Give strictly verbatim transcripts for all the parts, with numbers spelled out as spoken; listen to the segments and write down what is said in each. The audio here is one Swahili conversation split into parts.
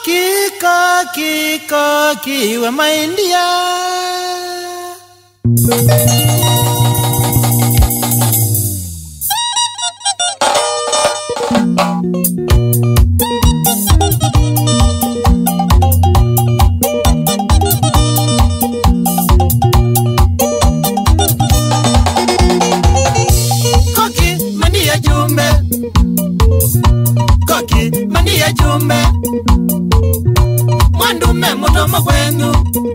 Koki, koki, koki, we my India. Koki, mandia jumbe. Koki, mandia jumbe. Mwandume mudomo kwenu.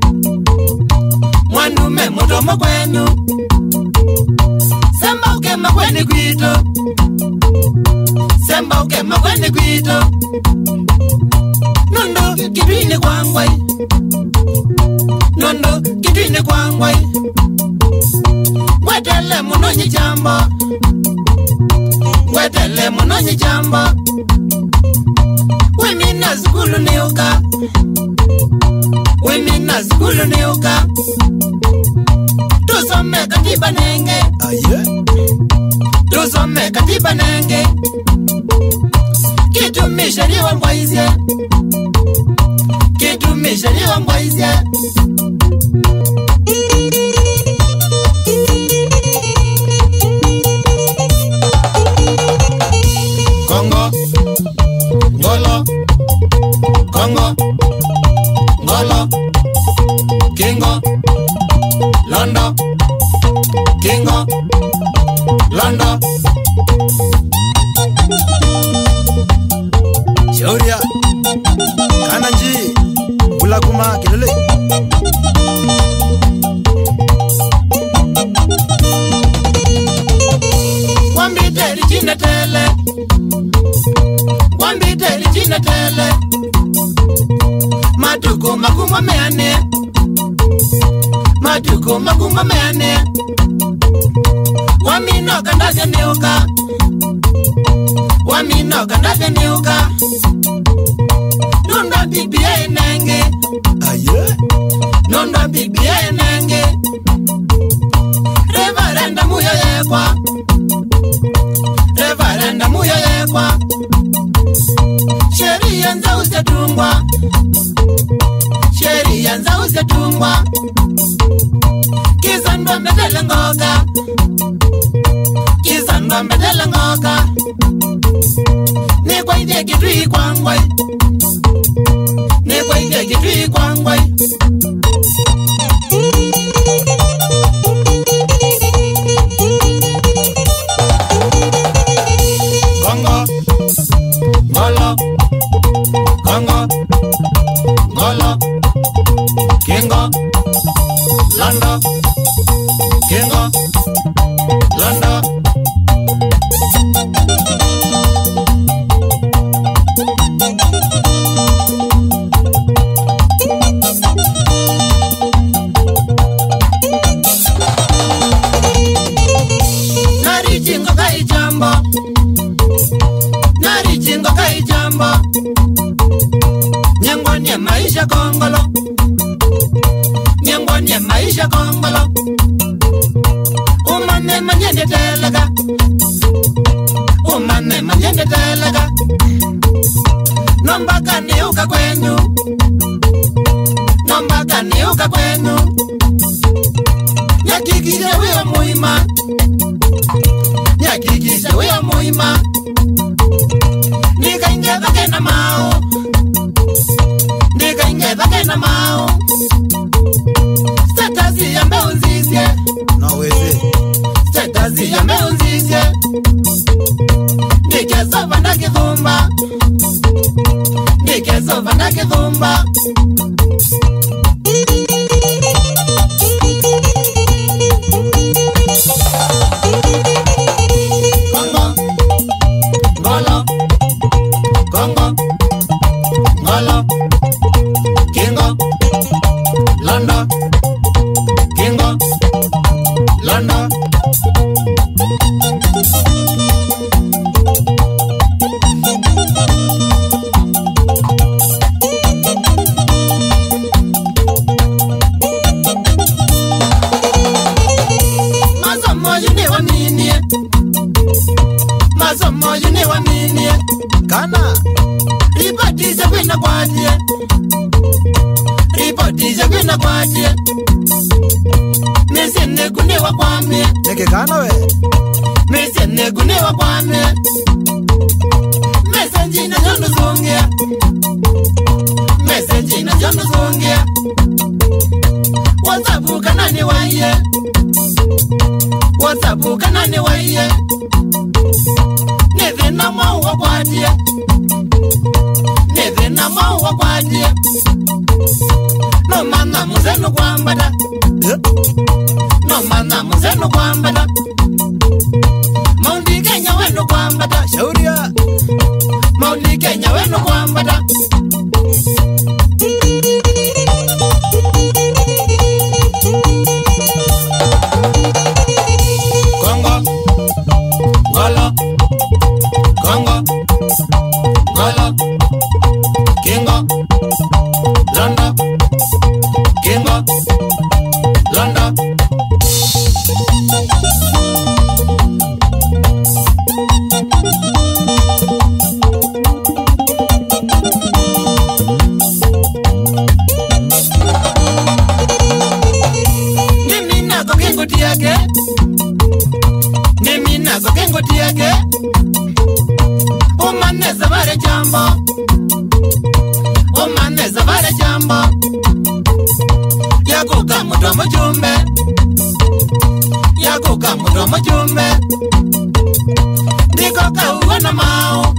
Mwandume mudomo kwenu. Semba uke makweni kwito. Semba uke makweni kwito. Nondo kitwini kwangwai. Nondo kitwini kwangwai. Wetele munonyi jambo. Wetele munonyi jambo. Wemina zikulu niuka. Wemina zikulu niuka. Tusome katiba nenge. Aye. Tusome katiba nenge. Kitumisha liwa mwaizye. Kitumisha liwa mwaizye. Kongo Ngolo Kongo Ngolo Kingo Londo Kingo Londo Shauria Kananji Bulakuma Kilele Wambite lijine tele Wambite lijine tele Matuko makuma meane Matuko makuma meane Wamino kandaga niuka Wamino kandaga niuka Nunda bibia enenge Aye. Nunda bibia enenge Reverenda muyo yekwa Reverenda muyo yekwa Sheria nza usetungwa Sheria nza usetungwa Kizandwa mbedele ngoga Kizandwa mbedele ngoga Nekwa ide kitui kwangwai Nekwa ide kitui kwangwai Kongo Ngolo Kongo Ngolo Kingo Londo Kingo Londo Nari jingo kai jambo Nari jingo kai jambo Nyangwani maisha Kongolo Nyangwani maisha Kongolo Umane manyende telega Umane manyende telega Nombaka niuka kwenu Nombaka niuka kwenu Nyakikishe weo muima Nyakikishe weo muima Nika inge vake na mao Nika inge vake na mao Statazi ya mbeunzizye Naweze Statazi ya mbeunzizye Nike sova na kithumba Nike sova na kithumba Kongo Ngolo Kongo Ngolo Kingo Londo Kingo Londo Masomo yune wa minie Masomo yune wa minie Kana Ripati se kwena vina kwatie ripoti za vina kwatie mesene kunewa kwame neke kana we mesene kunewa kwame mesenji na jono zongia mesenji na jono zongia WhatsApp kanani waiye WhatsApp kanani waiye neve na mawa kwatie neve na mawa kwatie no mana muzeno kwambada no mana muzeno kwambada Maundi Kenya weno kwambada shauria Maundi Kenya weno kwambada Kongo Golo Kongo Golo Kingo Londo Kingo Londo Nimina ko kengo tiage Nimina ko kengo tiage Omaneza bare jambo Omaneza bare jambo Yakuka mudomo jumbe Yakuka mudomo jumbe Niko kauwa na mao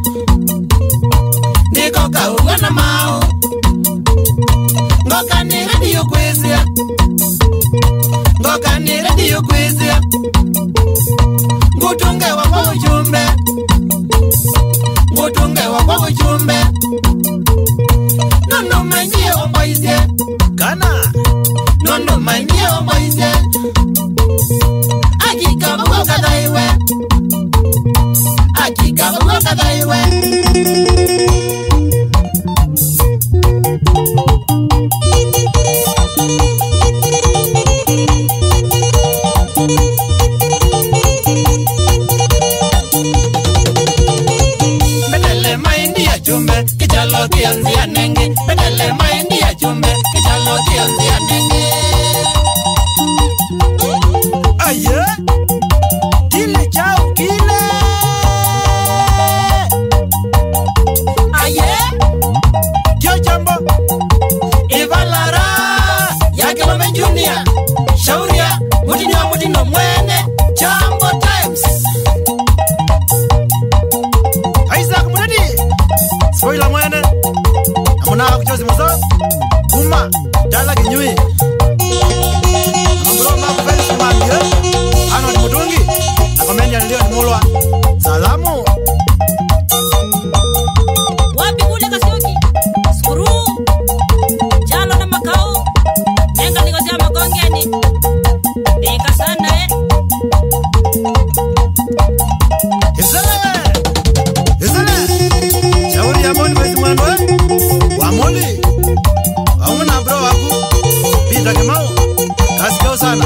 Niko kauwa na mao Ngoka ni radio kwezia Ngoka ni radio kwezia Ngutunge wa kwa ujumbe Ngutunge wa kwa ujumbe Nono mainie omboize kana Nono mainie omboize Akika bugo kadaiwe Akika bugo kadaiwe Bedele maindi ya chumbe Kichalo kianzi ya nengi Bedele maindi ya chumbe Kichalo kianzi ya nengi aye kile chao kile Aye kio jambo Ivalara Yake wame junior Shauria Mutino wa mutino mwene Jambo Times Isaac Muradi spoiler mwene amuna kuchozi muzo kuma dala kinyui ambroma kufelis kumambie ano ni mutungi na komeni ya nilio ni mulwa salamu Wapi kule Kasioki Skuru Jalo na makao Menga nikosia makongeni Deka sana eh Izele Izele shauri ya moni mwezi mwendo eh Wamoli Wamuna bro waku Pita kemao Kasikeo sana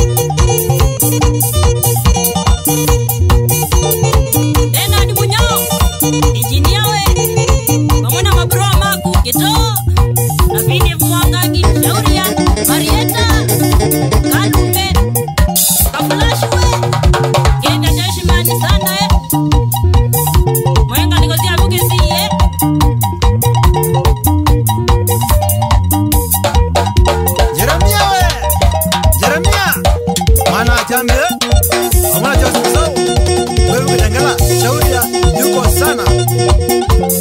Tena ni munyao Injinia we Mamuna mabroa maku Kito Na vini mwangangi Shauri ya Marieta Kalumbe Kaflash we Kenda jashimani sana eh Mwenga nikosia mukesi eh Jeremia we Jeremia Mana jambe Wamuna chozi muzo Wewe kutangala shauri ya yuko sana